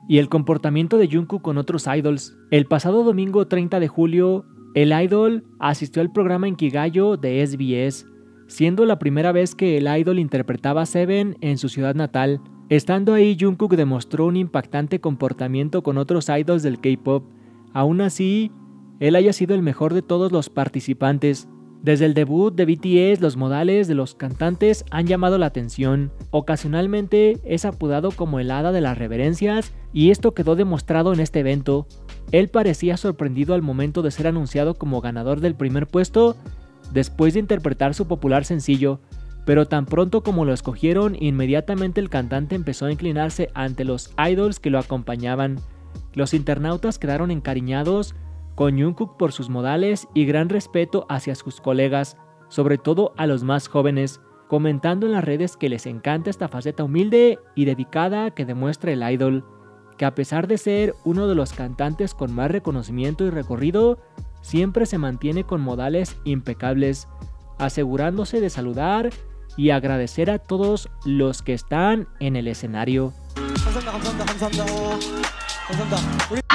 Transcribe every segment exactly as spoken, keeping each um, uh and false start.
y el comportamiento de Jungkook con otros idols. El pasado domingo treinta de julio, el idol asistió al programa Inkigayo de S B S, siendo la primera vez que el idol interpretaba a Seven en su ciudad natal. Estando ahí, Jungkook demostró un impactante comportamiento con otros idols del K-pop. Aún así, él haya sido el mejor de todos los participantes. Desde el debut de B T S, los modales de los cantantes han llamado la atención. Ocasionalmente es apodado como el hada de las reverencias, y esto quedó demostrado en este evento. Él parecía sorprendido al momento de ser anunciado como ganador del primer puesto después de interpretar su popular sencillo, pero tan pronto como lo escogieron, inmediatamente el cantante empezó a inclinarse ante los idols que lo acompañaban. Los internautas quedaron encariñados con Jungkook por sus modales y gran respeto hacia sus colegas, sobre todo a los más jóvenes, comentando en las redes que les encanta esta faceta humilde y dedicada que demuestra el idol, que a pesar de ser uno de los cantantes con más reconocimiento y recorrido, siempre se mantiene con modales impecables, asegurándose de saludar y agradecer a todos los que están en el escenario. 감사합니다, 감사합니다, 감사합니다. 감사합니다. 우리...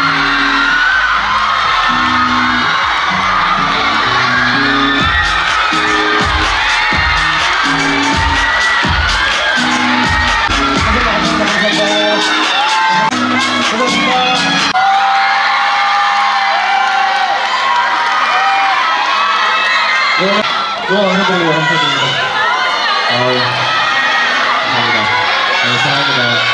너무 감사드리고 감사드립니다. 아유, 감사합니다. 네, 사랑합니다.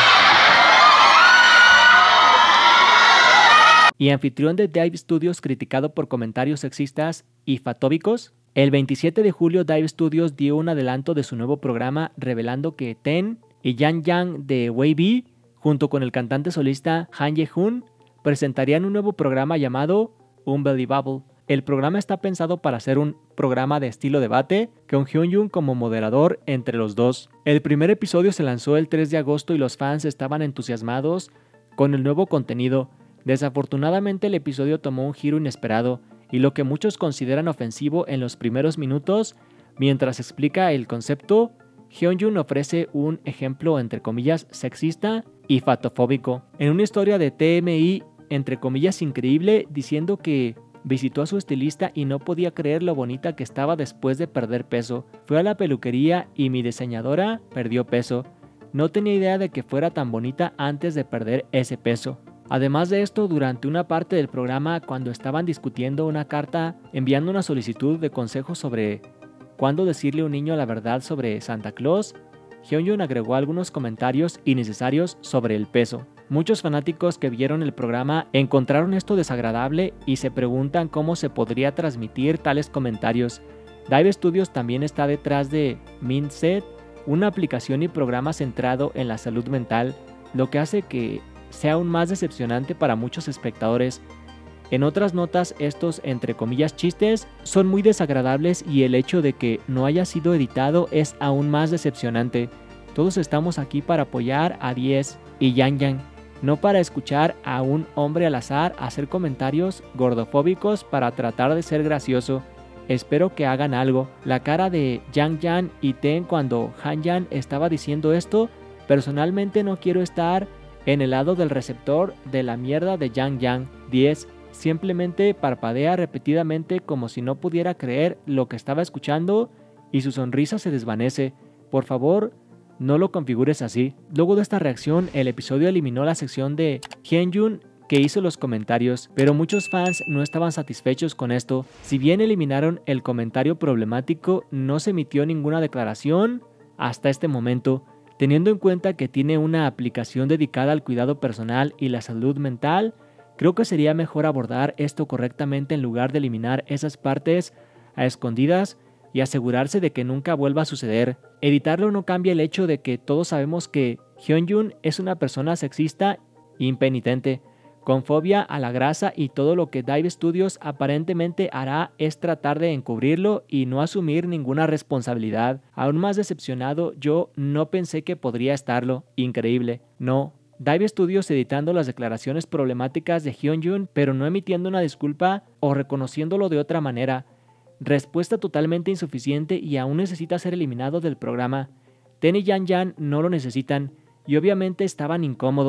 Y anfitrión de Dive Studios criticado por comentarios sexistas y fatóbicos, el veintisiete de julio Dive Studios dio un adelanto de su nuevo programa revelando que Ten y Yang Yang de WayV, junto con el cantante solista Han Ye-hoon, presentarían un nuevo programa llamado Unbelievable. El programa está pensado para ser un programa de estilo debate, con Hyunjin como moderador entre los dos. El primer episodio se lanzó el tres de agosto y los fans estaban entusiasmados con el nuevo contenido. Desafortunadamente el episodio tomó un giro inesperado y lo que muchos consideran ofensivo en los primeros minutos. Mientras explica el concepto, Hyunjin ofrece un ejemplo entre comillas sexista y fatofóbico en una historia de T M I entre comillas increíble, diciendo que visitó a su estilista y no podía creer lo bonita que estaba después de perder peso. Fue a la peluquería y mi diseñadora perdió peso. No tenía idea de que fuera tan bonita antes de perder ese peso. Además de esto, durante una parte del programa, cuando estaban discutiendo una carta, enviando una solicitud de consejo sobre cuándo decirle a un niño la verdad sobre Santa Claus, Hyunjin agregó algunos comentarios innecesarios sobre el peso. Muchos fanáticos que vieron el programa encontraron esto desagradable y se preguntan cómo se podría transmitir tales comentarios. Dive Studios también está detrás de Mindset, una aplicación y programa centrado en la salud mental, lo que hace que sea aún más decepcionante para muchos espectadores. En otras notas, estos entre comillas chistes son muy desagradables y el hecho de que no haya sido editado es aún más decepcionante. Todos estamos aquí para apoyar a diez y Yang Yang, no para escuchar a un hombre al azar hacer comentarios gordofóbicos para tratar de ser gracioso. Espero que hagan algo. La cara de Yang Yang y Ten cuando Han Yang estaba diciendo esto, personalmente no quiero estar en el lado del receptor de la mierda de Yang Yang. diez. Simplemente parpadea repetidamente como si no pudiera creer lo que estaba escuchando y su sonrisa se desvanece. Por favor, no lo configures así. Luego de esta reacción, el episodio eliminó la sección de Hyunjin que hizo los comentarios, pero muchos fans no estaban satisfechos con esto. Si bien eliminaron el comentario problemático, no se emitió ninguna declaración hasta este momento. Teniendo en cuenta que tiene una aplicación dedicada al cuidado personal y la salud mental, creo que sería mejor abordar esto correctamente en lugar de eliminar esas partes a escondidas y asegurarse de que nunca vuelva a suceder. Editarlo no cambia el hecho de que todos sabemos que Hyunjin es una persona sexista impenitente, con fobia a la grasa, y todo lo que Dive Studios aparentemente hará es tratar de encubrirlo y no asumir ninguna responsabilidad. Aún más decepcionado, yo no pensé que podría estarlo. Increíble. No. Dive Studios editando las declaraciones problemáticas de Hyunjin, pero no emitiendo una disculpa o reconociéndolo de otra manera. Respuesta totalmente insuficiente y aún necesita ser eliminado del programa. Ten y Yang Yang no lo necesitan y obviamente estaban incómodos.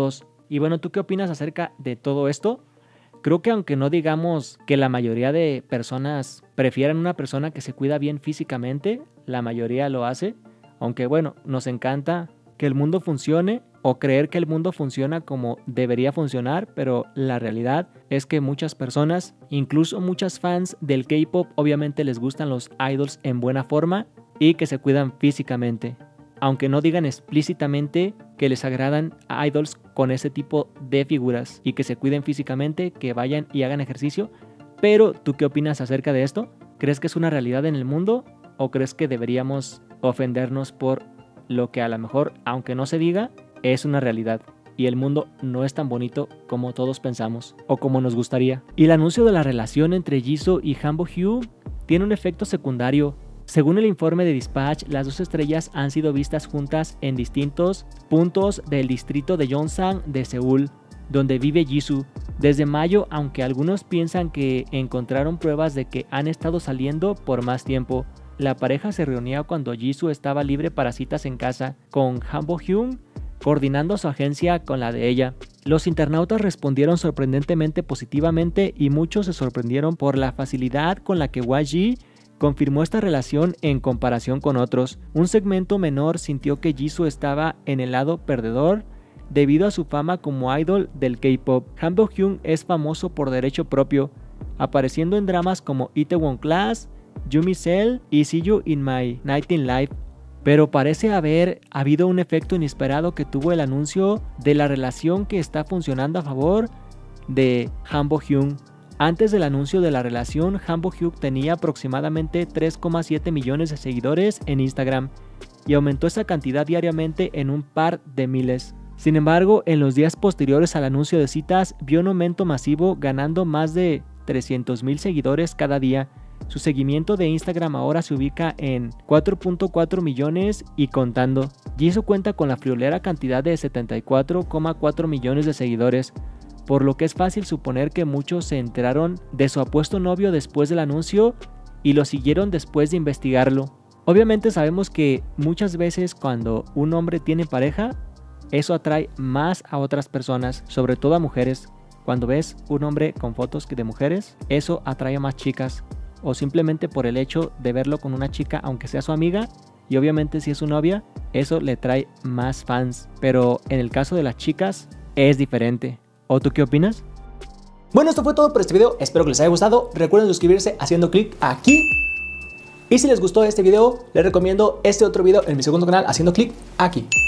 Y bueno, ¿tú qué opinas acerca de todo esto? Creo que aunque no digamos que la mayoría de personas prefieren una persona que se cuida bien físicamente, la mayoría lo hace, aunque bueno, nos encanta que el mundo funcione o creer que el mundo funciona como debería funcionar, pero la realidad es que muchas personas, incluso muchas fans del K-pop, obviamente les gustan los idols en buena forma y que se cuidan físicamente. Aunque no digan explícitamente que les agradan idols con ese tipo de figuras y que se cuiden físicamente, que vayan y hagan ejercicio. Pero, ¿tú qué opinas acerca de esto? ¿Crees que es una realidad en el mundo o crees que deberíamos ofendernos por lo que a lo mejor, aunque no se diga, es una realidad y el mundo no es tan bonito como todos pensamos o como nos gustaría? Y el anuncio de la relación entre Jisoo y Han Bo-hyuk tiene un efecto secundario. Según el informe de Dispatch, las dos estrellas han sido vistas juntas en distintos puntos del distrito de Yongsan de Seúl, donde vive Jisoo, desde mayo, aunque algunos piensan que encontraron pruebas de que han estado saliendo por más tiempo. La pareja se reunía cuando Jisoo estaba libre para citas en casa, con Han Bo-hyuk coordinando su agencia con la de ella. Los internautas respondieron sorprendentemente positivamente y muchos se sorprendieron por la facilidad con la que Y G confirmó esta relación en comparación con otros. Un segmento menor sintió que Jisoo estaba en el lado perdedor debido a su fama como idol del K-pop. Han Bo-hyuk es famoso por derecho propio, apareciendo en dramas como Itaewon Class, Yumi Cell y See You in My Night in Life. Pero parece haber habido un efecto inesperado que tuvo el anuncio de la relación que está funcionando a favor de Han Bo-hyuk. Antes del anuncio de la relación, Han Bo-hyuk tenía aproximadamente tres coma siete millones de seguidores en Instagram y aumentó esa cantidad diariamente en un par de miles. Sin embargo, en los días posteriores al anuncio de citas, vio un aumento masivo, ganando más de trescientos mil seguidores cada día. Su seguimiento de Instagram ahora se ubica en cuatro punto cuatro millones y contando. Jisoo cuenta con la friolera cantidad de setenta y cuatro coma cuatro millones de seguidores, por lo que es fácil suponer que muchos se enteraron de su apuesto novio después del anuncio y lo siguieron después de investigarlo. Obviamente sabemos que muchas veces cuando un hombre tiene pareja, eso atrae más a otras personas, sobre todo a mujeres. Cuando ves un hombre con fotos de mujeres, eso atrae a más chicas, o simplemente por el hecho de verlo con una chica aunque sea su amiga, y obviamente si es su novia, eso le trae más fans. Pero en el caso de las chicas es diferente. ¿O tú qué opinas? Bueno, esto fue todo por este video, espero que les haya gustado. Recuerden suscribirse haciendo clic aquí. Y si les gustó este video, les recomiendo este otro video en mi segundo canal haciendo clic aquí.